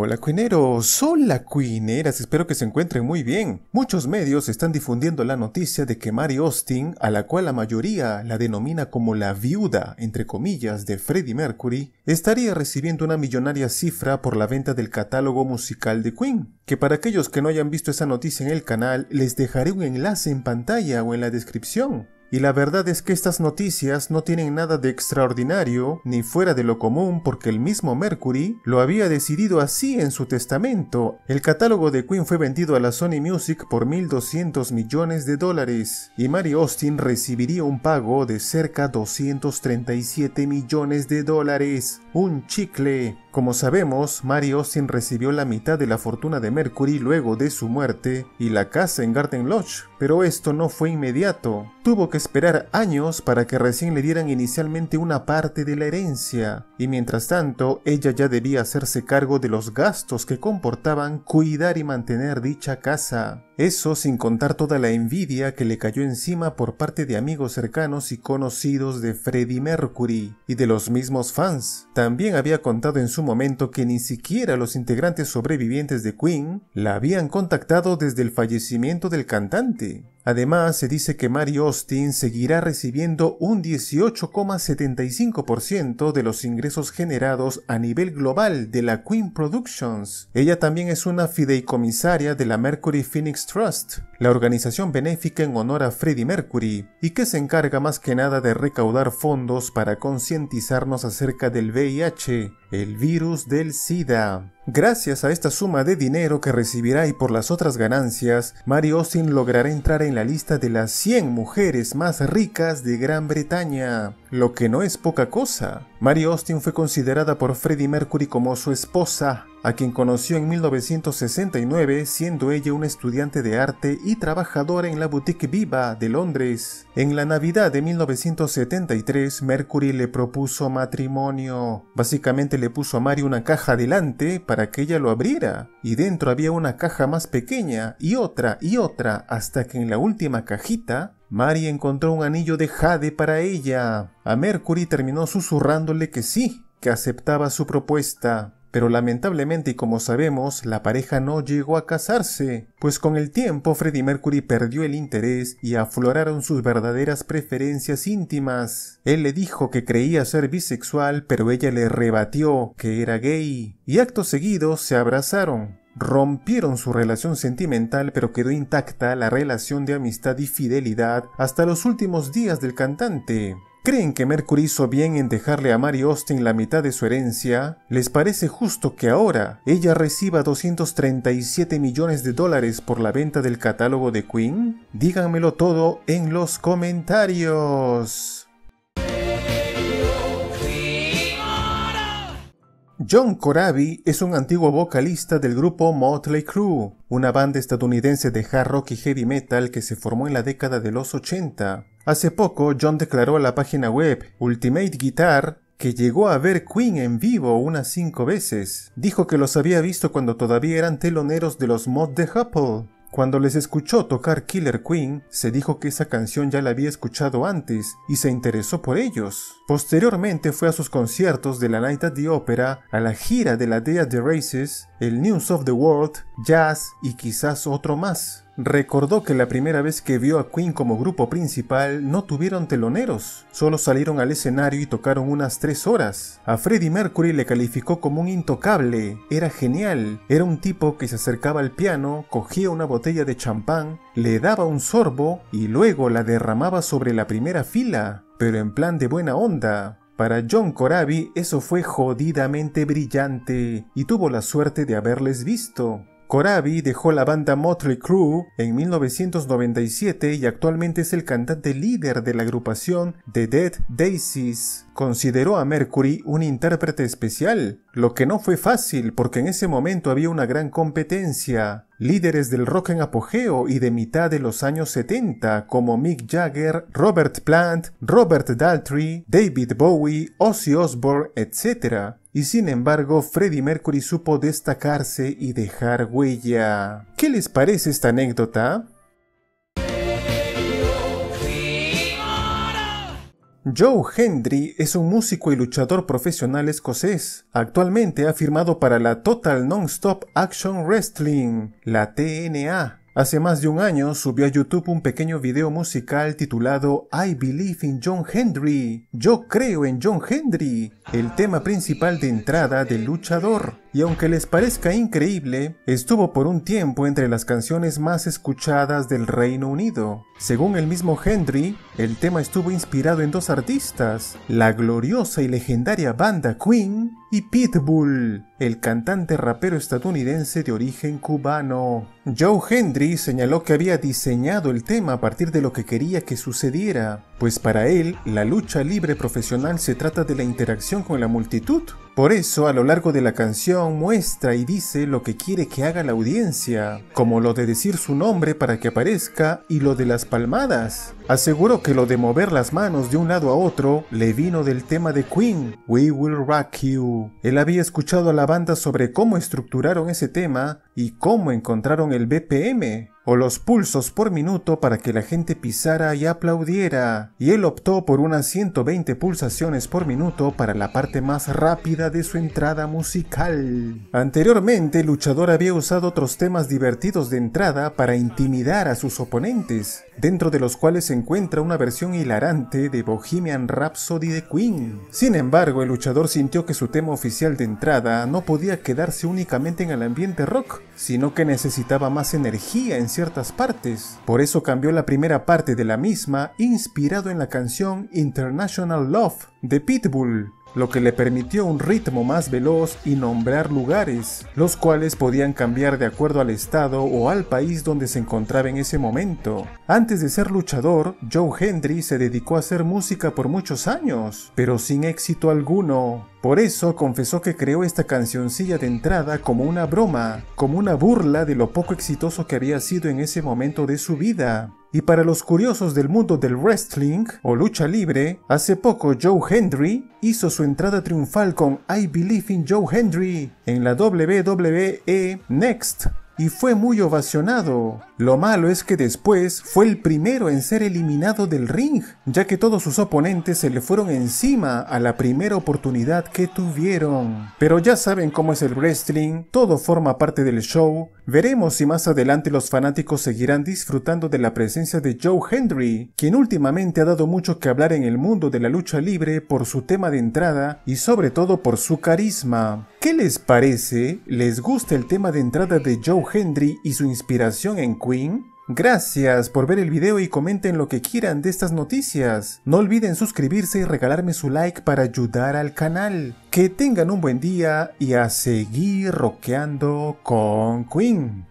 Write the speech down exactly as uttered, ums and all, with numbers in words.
Hola Queeneros, hola Queeneras, espero que se encuentren muy bien. Muchos medios están difundiendo la noticia de que Mary Austin, a la cual la mayoría la denomina como la viuda, entre comillas, de Freddie Mercury, estaría recibiendo una millonaria cifra por la venta del catálogo musical de Queen. Que para aquellos que no hayan visto esa noticia en el canal, les dejaré un enlace en pantalla o en la descripción. Y la verdad es que estas noticias no tienen nada de extraordinario ni fuera de lo común porque el mismo Mercury lo había decidido así en su testamento. El catálogo de Queen fue vendido a la Sony Music por mil doscientos millones de dólares y Mary Austin recibiría un pago de cerca doscientos treinta y siete millones de dólares. Un chicle. Como sabemos, Mary Austin recibió la mitad de la fortuna de Mercury luego de su muerte y la casa en Garden Lodge, pero esto no fue inmediato. Tuvo que esperar años para que recién le dieran inicialmente una parte de la herencia, y mientras tanto ella ya debía hacerse cargo de los gastos que comportaban cuidar y mantener dicha casa. Eso sin contar toda la envidia que le cayó encima por parte de amigos cercanos y conocidos de Freddie Mercury y de los mismos fans. También había contado en su momento que ni siquiera los integrantes sobrevivientes de Queen la habían contactado desde el fallecimiento del cantante. Además, se dice que Mary Austin seguirá recibiendo un dieciocho coma setenta y cinco por ciento de los ingresos generados a nivel global de la Queen Productions. Ella también es una fideicomisaria de la Mercury Phoenix Trust, la organización benéfica en honor a Freddie Mercury, y que se encarga más que nada de recaudar fondos para concientizarnos acerca del V I H, el virus del SIDA. Gracias a esta suma de dinero que recibirá y por las otras ganancias, Mary Austin logrará entrar en la lista de las cien mujeres más ricas de Gran Bretaña, lo que no es poca cosa. Mary Austin fue considerada por Freddie Mercury como su esposa, a quien conoció en mil novecientos sesenta y nueve, siendo ella una estudiante de arte y trabajadora en la boutique Viva de Londres. En la Navidad de mil novecientos setenta y tres, Mercury le propuso matrimonio. Básicamente le puso a Mary una caja delante para que ella lo abriera, y dentro había una caja más pequeña, y otra, y otra, hasta que en la última cajita, Mary encontró un anillo de jade para ella. A Mercury terminó susurrándole que sí, que aceptaba su propuesta. Pero lamentablemente y como sabemos, la pareja no llegó a casarse, pues con el tiempo Freddie Mercury perdió el interés y afloraron sus verdaderas preferencias íntimas. Él le dijo que creía ser bisexual, pero ella le rebatió que era gay, y acto seguido se abrazaron. Rompieron su relación sentimental, pero quedó intacta la relación de amistad y fidelidad hasta los últimos días del cantante. ¿Creen que Mercury hizo bien en dejarle a Mary Austin la mitad de su herencia? ¿Les parece justo que ahora ella reciba doscientos treinta y siete millones de dólares por la venta del catálogo de Queen? Díganmelo todo en los comentarios. John Corabi es un antiguo vocalista del grupo Motley Crue, una banda estadounidense de hard rock y heavy metal que se formó en la década de los ochenta. Hace poco, John declaró a la página web Ultimate Guitar que llegó a ver Queen en vivo unas cinco veces. Dijo que los había visto cuando todavía eran teloneros de los Mod the Hoople. Cuando les escuchó tocar Killer Queen, se dijo que esa canción ya la había escuchado antes y se interesó por ellos. Posteriormente fue a sus conciertos de la Night at the Opera, a la gira de la Day at the Races, el News of the World, Jazz y quizás otro más. Recordó que la primera vez que vio a Queen como grupo principal no tuvieron teloneros, solo salieron al escenario y tocaron unas tres horas. A Freddie Mercury le calificó como un intocable, era genial, era un tipo que se acercaba al piano, cogía una botella de champán, le daba un sorbo y luego la derramaba sobre la primera fila, pero en plan de buena onda. Para John Corabi eso fue jodidamente brillante y tuvo la suerte de haberles visto. Corabi dejó la banda Motley Crue en mil novecientos noventa y siete y actualmente es el cantante líder de la agrupación The Dead Daisies. Consideró a Mercury un intérprete especial, lo que no fue fácil porque en ese momento había una gran competencia. Líderes del rock en apogeo y de mitad de los años setenta como Mick Jagger, Robert Plant, Robert Daltrey, David Bowie, Ozzy Osbourne, etcétera. Y sin embargo, Freddie Mercury supo destacarse y dejar huella. ¿Qué les parece esta anécdota? Joe Hendry es un músico y luchador profesional escocés. Actualmente ha firmado para la Total Non-Stop Action Wrestling, la T N A. Hace más de un año subió a YouTube un pequeño video musical titulado I Believe in John Hendry, Yo creo en John Hendry, el tema principal de entrada del luchador. Y aunque les parezca increíble, estuvo por un tiempo entre las canciones más escuchadas del Reino Unido. Según el mismo Hendry, el tema estuvo inspirado en dos artistas, la gloriosa y legendaria banda Queen y Pitbull, el cantante rapero estadounidense de origen cubano. Joe Hendry señaló que había diseñado el tema a partir de lo que quería que sucediera, pues para él, la lucha libre profesional se trata de la interacción con la multitud. Por eso, a lo largo de la canción muestra y dice lo que quiere que haga la audiencia, como lo de decir su nombre para que aparezca y lo de las palmadas. Aseguró que lo de mover las manos de un lado a otro le vino del tema de Queen, We Will Rock You. Él había escuchado a la banda sobre cómo estructuraron ese tema y cómo encontraron el B P M, o los pulsos por minuto para que la gente pisara y aplaudiera, y él optó por unas ciento veinte pulsaciones por minuto para la parte más rápida de su entrada musical. Anteriormente, el luchador había usado otros temas divertidos de entrada para intimidar a sus oponentes, dentro de los cuales se encuentra una versión hilarante de Bohemian Rhapsody de Queen. Sin embargo, el luchador sintió que su tema oficial de entrada no podía quedarse únicamente en el ambiente rock, sino que necesitaba más energía en ciertas partes. Por eso cambió la primera parte de la misma, inspirado en la canción International Love de Pitbull, lo que le permitió un ritmo más veloz y nombrar lugares, los cuales podían cambiar de acuerdo al estado o al país donde se encontraba en ese momento. Antes de ser luchador, Joe Hendry se dedicó a hacer música por muchos años, pero sin éxito alguno. Por eso confesó que creó esta cancioncilla de entrada como una broma, como una burla de lo poco exitoso que había sido en ese momento de su vida. Y para los curiosos del mundo del wrestling o lucha libre, hace poco Joe Hendry hizo su entrada triunfal con I Believe in Joe Hendry en la W W E Next y fue muy ovacionado. Lo malo es que después fue el primero en ser eliminado del ring, ya que todos sus oponentes se le fueron encima a la primera oportunidad que tuvieron. Pero ya saben cómo es el wrestling, todo forma parte del show. Veremos si más adelante los fanáticos seguirán disfrutando de la presencia de Joe Hendry, quien últimamente ha dado mucho que hablar en el mundo de la lucha libre por su tema de entrada y sobre todo por su carisma. ¿Qué les parece? ¿Les gusta el tema de entrada de Joe Hendry y su inspiración en Queen? Gracias por ver el video y comenten lo que quieran de estas noticias. No olviden suscribirse y regalarme su like para ayudar al canal. Que tengan un buen día y a seguir rockeando con Queen.